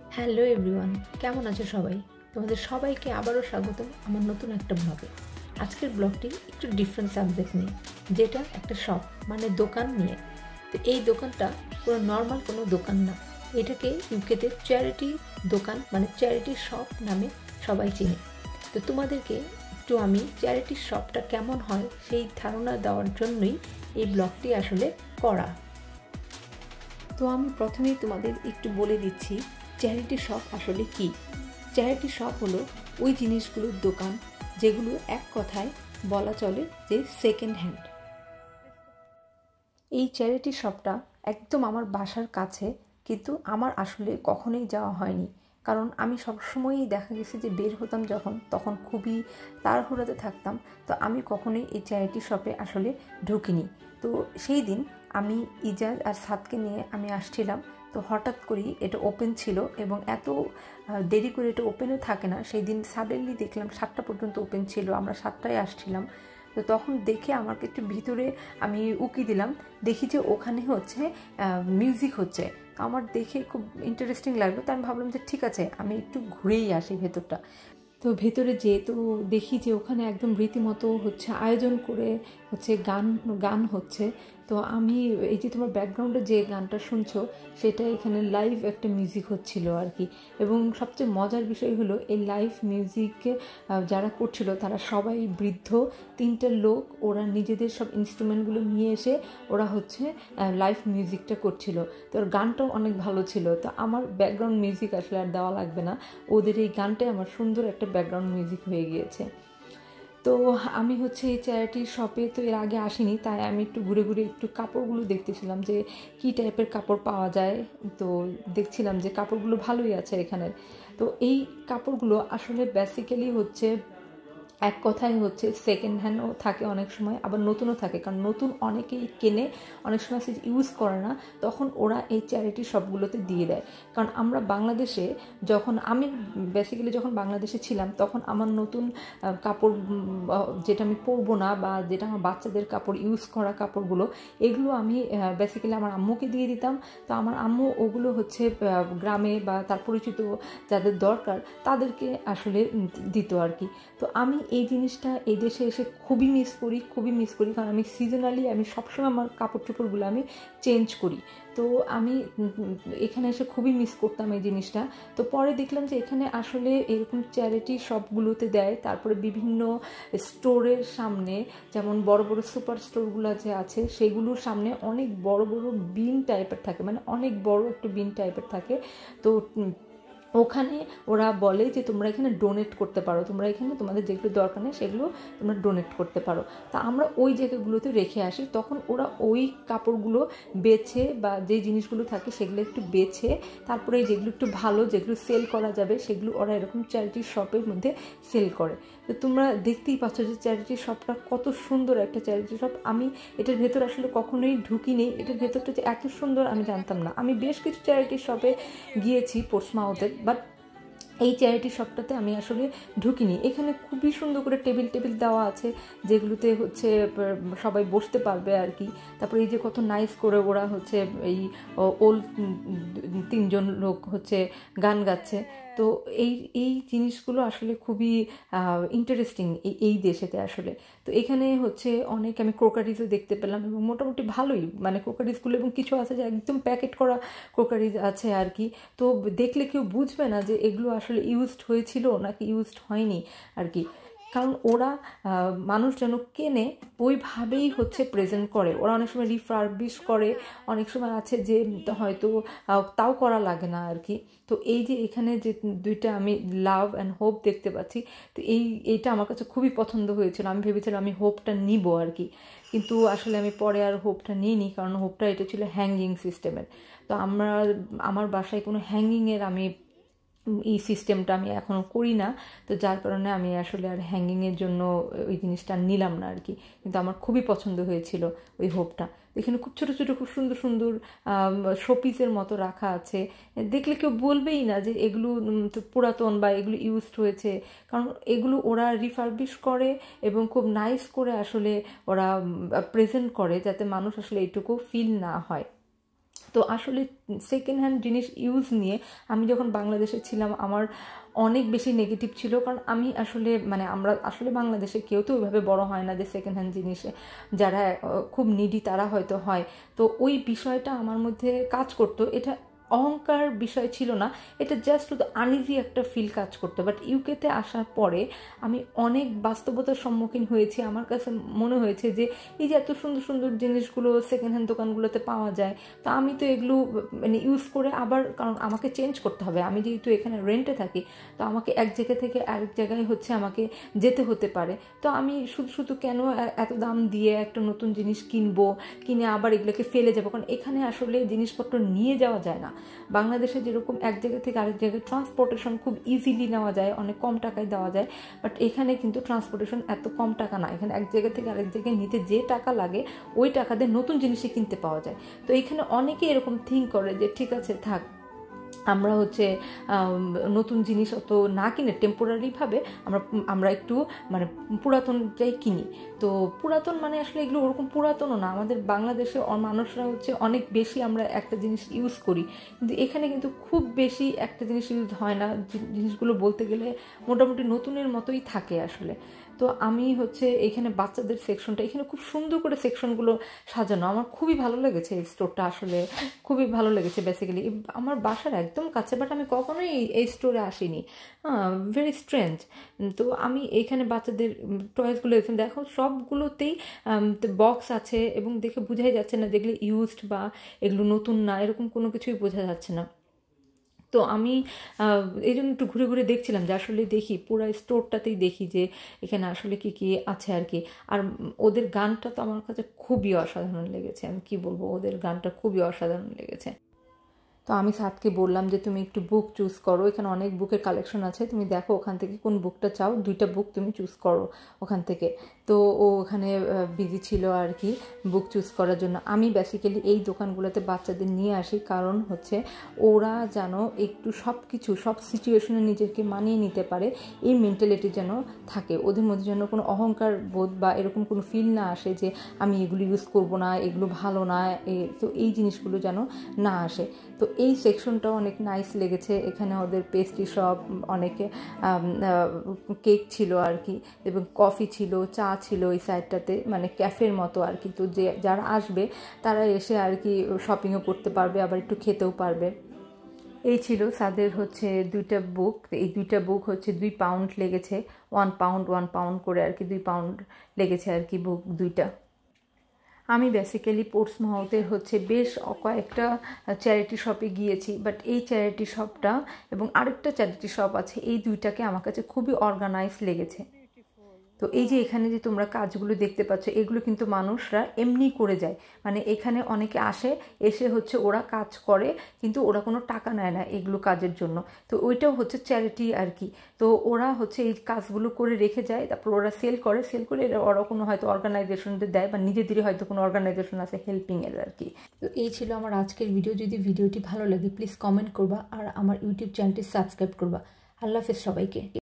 Hello everyone, কেমন আছো সবাই? তোমাদের সবাইকে আবারও স্বাগতম আমার নতুন একটা ব্লগে। আজকের ব্লগটি একটু ডিফারেন্ট সাবজেক্ট নিয়ে, যেটা একটা শপ মানে দোকান নিয়ে। তো এই দোকানটা কোনো নর্মাল কোনো দোকান না, এটাকে ইউকেতে চ্যারিটি দোকান মানে চ্যারিটি শপ নামে সবাই চিনে। তো তোমাদেরকে একটু আমি চ্যারিটি শপটা কেমন হয় সেই ধারণা দেওয়ার জন্যই এই ব্লগটি আসলে করা। তো আমি প্রথমেই তোমাদের একটু বলে দিচ্ছি চ্যারিটি শপ আসলে কি। চ্যারিটি শপ হলো ওই জিনিসগুলোর দোকান যেগুলো এক কথায় বলা চলে যে সেকেন্ড হ্যান্ড। এই চ্যারিটি শপটা একদম আমার বাসার কাছে, কিন্তু আমার আসলে কখনোই যাওয়া হয়নি, কারণ আমি সবসময়ই দেখা গেছে যে বের হতাম যখন, তখন খুবই তাড়াহুড়োতে থাকতাম। তো আমি কখনোই এই চ্যারিটি শপে আসলে ঢুকিনি। তো সেই দিন আমি ইজাজ আর সাদকে নিয়ে আমি আসছিলাম, তো হঠাৎ করেই এটা ওপেন ছিল এবং এত দেরি করে এটা ওপেনও থাকে না। সেই দিন সাডেনলি দেখলাম 7টা পর্যন্ত ওপেন ছিল, আমরা 7টায় আসছিলাম। তো তখন দেখে আমাকে একটু ভিতরে আমি উকি দিলাম, দেখি যে ওখানে হচ্ছে মিউজিক হচ্ছে। তো আমার দেখে খুব ইন্টারেস্টিং লাগলো, তো আমি ভাবলাম যে ঠিক আছে আমি একটু ঘুরেই আসি ভেতরটা। তো ভেতরে যেয়ে তো দেখি যে ওখানে একদম রীতিমতো হচ্ছে আয়োজন করে হচ্ছে গান হচ্ছে। তো আমি এই যে তোমার ব্যাকগ্রাউন্ডে যে গানটা শুনছো সেটা এখানে লাইভ একটা মিউজিক হচ্ছিল আর কি। এবং সবচেয়ে মজার বিষয় হলো এই লাইভ মিউজিক যারা করছিল তারা সবাই বৃদ্ধ, 3টা লোক, ওরা নিজেদের সব ইনস্ট্রুমেন্টগুলো নিয়ে এসে ওরা হচ্ছে লাইভ মিউজিকটা করছিল। তো ওর গানটাও অনেক ভালো ছিল। তো আমার ব্যাকগ্রাউন্ড মিউজিক আসলে আর দেওয়া লাগবে না, ওদের এই গানটাই আমার সুন্দর একটা ব্যাকগ্রাউন্ড মিউজিক হয়ে গিয়েছে। তো আমি হচ্ছে এই চ্যারিটি শপে তো এর আগে আসিনি, তাই আমি একটু ঘুরে ঘুরে একটু কাপড়গুলো দেখতেছিলাম যে কী টাইপের কাপড় পাওয়া যায়। তো দেখছিলাম যে কাপড়গুলো ভালোই আছে এখানের। তো এই কাপড়গুলো আসলে বেসিক্যালি হচ্ছে এক কথায় হচ্ছে সেকেন্ড হ্যান্ডও থাকে অনেক সময়, আবার নতুনও থাকে, কারণ নতুন অনেকেই কেনে, অনেক সময় সে ইউজ করে না, তখন ওরা এই চ্যারিটি শপগুলোতে দিয়ে দেয়। কারণ আমরা বাংলাদেশে আমি বেসিক্যালি যখন বাংলাদেশে ছিলাম তখন আমার নতুন কাপড় যেটা আমি পরবো না বা যেটা আমার বাচ্চাদের কাপড়, ইউজ করা কাপড়গুলো, এগুলো আমি বেসিক্যালি আমার আম্মুকে দিয়ে দিতাম। তো আমার আম্মু ওগুলো হচ্ছে গ্রামে বা তার পরিচিত যাদের দরকার তাদেরকে আসলে দিত আর কি। তো আমি এই জিনিসটা এই দেশে এসে খুবই মিস করি, কারণ আমি সিজনালি আমি সবসময় আমার কাপড় চোপড়গুলো আমি চেঞ্জ করি। তো আমি এখানে এসে খুবই মিস করতাম এই জিনিসটা। তো পরে দেখলাম যে এখানে আসলে এরকম চ্যারিটি শপগুলোতে দেয়, তারপরে বিভিন্ন স্টোরের সামনে, যেমন বড় বড় সুপার স্টোরগুলো যে আছে সেগুলোর সামনে অনেক বড় বড় বিন টাইপের থাকে, মানে অনেক বড় একটা বিন টাইপের থাকে। তো ওখানে ওরা বলে যে তোমরা এখানে ডোনেট করতে পারো, তোমরা এখানে তোমাদের যেগুলো দরকার নেই সেগুলো তোমরা ডোনেট করতে পারো। তা আমরা ওই জায়গাগুলোতে রেখে আসি, তখন ওরা ওই কাপড়গুলো বেছে বা যে জিনিসগুলো থাকে সেগুলো একটু বেছে, তারপরে যেগুলো একটু ভালো, যেগুলো সেল করা যাবে সেগুলো ওরা এরকম চ্যারিটি শপের মধ্যে সেল করে। তো তোমরা দেখতেই পাচ্ছ যে চ্যারিটি শপটা কত সুন্দর একটা চ্যারিটি শপ। আমি এটার ভেতর আসলে কখনোই ঢুকিনি, এটার ভেতরটা যে এত সুন্দর আমি জানতাম না। আমি বেশ কিছু চ্যারিটি শপে গিয়েছি পোর্টসমাউথে, বাট এই চ্যারিটি শপটাতে আমি আসলে ঢুকিনি। এখানে খুবই সুন্দর করে টেবিল দেওয়া আছে যেগুলোতে হচ্ছে সবাই বসতে পারবে আর কি। তারপরে এই যে কত নাইস করে ওরা হচ্ছে এই ওল্ড 3জন লোক হচ্ছে গান গাচ্ছে। তো এই এই জিনিসগুলো আসলে খুবই ইন্টারেস্টিং এই দেশেতে আসলে। তো এখানে হচ্ছে অনেক আমি ক্রোকারিজও দেখতে পেলাম এবং মোটামুটি ভালোই, মানে ক্রোকারিজগুলো, এবং কিছু আছে যে একদম প্যাকেট করা ক্রোকারিজ আছে আর কি। তো দেখলে কেউ বুঝবে না যে এগুলো আসলে ইউজড হয়েছিল নাকি ইউজড হয়নি আর কি, কারণ ওরা মানুষ যেন কেনে ওইভাবেই হচ্ছে প্রেজেন্ট করে। ওরা অনেক সময় রিফার্বিশ করে, অনেক সময় আছে যে হয়তো তাও করা লাগে না আর কি। তো এই যে এখানে যে 2টা আমি লাভ অ্যান্ড হোপ দেখতে পাচ্ছি, তো এইটা আমার কাছে খুবই পছন্দ হয়েছিল। আমি ভেবেছিলাম আমি হোপটা নিব আর কি, কিন্তু আসলে আমি পরে আর হোপটা নিইনি, কারণ হোপটা এটা ছিল হ্যাঙ্গিং সিস্টেমের। তো আমার বাসায় কোনো হ্যাঙ্গিংয়ের আমি এই সিস্টেমটা আমি এখনও করি না, তো যার কারণে আমি আসলে আর হ্যাঙ্গিংয়ের জন্য ওই জিনিসটা নিলাম না আর কি। কিন্তু আমার খুবই পছন্দ হয়েছিল ওই হোপটা। এখানে খুব ছোটো ছোটো খুব সুন্দর সুন্দর শোপিসের মতো রাখা আছে, দেখলে কেউ বলবেই না যে এগুলো পুরাতন বা এগুলো ইউজড হয়েছে, কারণ এগুলো ওরা রিফার্বিশ করে এবং খুব নাইস করে আসলে ওরা প্রেজেন্ট করে যাতে মানুষ আসলে এইটুকু ফিল না হয়। তো আসলে সেকেন্ড হ্যান্ড জিনিস ইউজ নিয়ে আমি যখন বাংলাদেশে ছিলাম আমার অনেক বেশি নেগেটিভ ছিল, কারণ আমি আসলে আমরা আসলে বাংলাদেশে কেউ তো ওইভাবে বড় হয় না যে সেকেন্ড হ্যান্ড জিনিসে যারা খুব নিডি তারা হয়তো হয়। তো ওই বিষয়টা আমার মধ্যে কাজ করতো। এটা অহংকার বিষয় ছিল না, এটা জাস্ট শুধু আনইজি একটা ফিল কাজ করতো। বাট ইউকেতে আসার পরে আমি অনেক বাস্তবতার সম্মুখীন হয়েছি। আমার কাছে মনে হয়েছে যে এই যে এত সুন্দর সুন্দর জিনিসগুলো সেকেন্ড হ্যান্ড দোকানগুলোতে পাওয়া যায়, তো আমি তো এগুলো ইউজ করে আবার, কারণ আমাকে চেঞ্জ করতে হবে, আমি যেহেতু এখানে রেন্টে থাকি, তো আমাকে এক জায়গা থেকে আরেক জায়গায় আমাকে যেতে হতে পারে। তো আমি শুধু শুধু কেন এত দাম দিয়ে একটা নতুন জিনিস কিনবো, কিনে আবার এগুলোকে ফেলে যাবো, কারণ এখানে আসলে জিনিসপত্র নিয়ে যাওয়া যায় না। বাংলাদেশে যেরকম এক জায়গা থেকে আরেক জায়গায় ট্রান্সপোর্টেশন খুব ইজিলি নেওয়া যায়, অনেক কম টাকায় দেওয়া যায়, বাট এখানে কিন্তু ট্রান্সপোর্টেশন এত কম টাকা না। এখানে এক জায়গা থেকে আরেক জায়গায় নিতে যে টাকা লাগে ওই টাকা দিয়ে নতুন জিনিসই কিনতে পাওয়া যায়। তো এখানে অনেকে এরকম থিঙ্ক করে যে ঠিক আছে থাক, আমরা নতুন জিনিস অত না কিনে টেম্পোরারিভাবে আমরা একটু পুরাতনটাই কিনি। তো পুরাতন আসলে এগুলো ওরকম পুরাতনও না। আমাদের বাংলাদেশে মানুষরা অনেক বেশি আমরা একটা জিনিস ইউজ করি, কিন্তু এখানে কিন্তু খুব বেশি একটা জিনিস ইউজ হয় না। জিনিসগুলো বলতে গেলে মোটামুটি নতুনের মতোই থাকে আসলে। তো আমি এখানে বাচ্চাদের সেকশনটা, এখানে খুব সুন্দর করে সেকশনগুলো সাজানো, আমার খুবই ভালো লেগেছে। এই স্টোরটা আসলে খুবই ভালো লেগেছে। বেসিক্যালি আমার বাসার একদম কাছে, বাট আমি কখনোই এই স্টোরে আসিনি, ভেরি স্ট্রেঞ্জ। তো আমি এখানে বাচ্চাদের টয়েসগুলো দেখো সবগুলোতেই বক্স আছে, এবং দেখে বোঝাই যাচ্ছে না যেগুলো ইউজড বা এগুলো নতুন না, এরকম কোনো কিছুই বোঝা যাচ্ছে না। তো আমি এই জন্য একটু ঘুরে ঘুরে দেখছিলাম যে আসলে দেখি পুরো স্টোরটাতেই দেখি যে এখানে আসলে কি কি আছে আর কি। আর ওদের গানটা তো আমার কাছে খুবই অসাধারণ লেগেছে, আমি কি বলবো, ওদের গানটা খুবই অসাধারণ লেগেছে। তো আমি সাদকে বললাম যে তুমি একটু বুক চুজ করো, এখানে অনেক বুকের কালেকশন আছে, তুমি দেখো ওখান থেকে কোন বুকটা চাও, 2টা বুক তুমি চুজ করো ওখান থেকে। তো ও ওখানে বিজি ছিল আর কি বুক চুজ করার জন্য। আমি বেসিক্যালি এই দোকানগুলোতে বাচ্চাদের নিয়ে আসি, কারণ ওরা যেন একটু সব সিচুয়েশনে নিজেকে মানিয়ে নিতে পারে, এই মেন্টালিটি যেন থাকে ওদের মধ্যে, যেন কোনো অহংকার বোধ বা এরকম কোনো ফিল না আসে যে আমি এগুলো ইউজ করবো না, এগুলো ভালো না। তো এই জিনিসগুলো যেন না আসে। তো এই সেকশনটাও অনেক নাইস লেগেছে। এখানে ওদের পেস্ট্রি শপ, অনেকে কেক ছিল আর কি, এবং কফি ছিল, চা ছিল এই সাইডটাতে, ক্যাফের মতো আর কি। তো যারা আসবে তারা এসে আর কি শপিংও করতে পারবে, আবার একটু খেতেও পারবে। এই ছিল তাদের 2টা বুক। এই 2টা বুক 2 পাউন্ড লেগেছে, 1 পাউন্ড করে আর কি, 2 পাউন্ড লেগেছে আর কি বুক 2টা। আমি বেসিক্যালি পোর্টসমাউথের বেশ কয়েকটা চ্যারিটি শপে গিয়েছি, বাট এই চ্যারিটি শপটা এবং আরেকটা চ্যারিটি শপ আছে, এই 2টাকে আমার কাছে খুবই অর্গানাইজ লেগেছে। তো এই যে এখানে যে তোমরা কাজগুলো দেখতে পাচ্ছ, এগুলো কিন্তু মানুষরা এমনি করে যায়, এখানে অনেকে এসে ওরা কাজ করে, কিন্তু ওরা কোনো টাকা নেয় না এগুলো কাজের জন্য। তো ওইটাও চ্যারিটি আর কি। তো ওরা এই কাজগুলো করে রেখে যায়, তারপর ওরা সেল করে ওরা কোনো হয়তো অর্গানাইজেশনদের দেয়, বা নিজেদেরই হয়তো কোনো অর্গানাইজেশন আছে হেল্পিংয়ের আর কি। তো এই ছিল আমার আজকের ভিডিও। যদি ভিডিওটি ভালো লাগে প্লিজ কমেন্ট করবা, আর আমার ইউটিউব চ্যানেলটি সাবস্ক্রাইব করবা। আল্লাহ হাফেজ সবাইকে।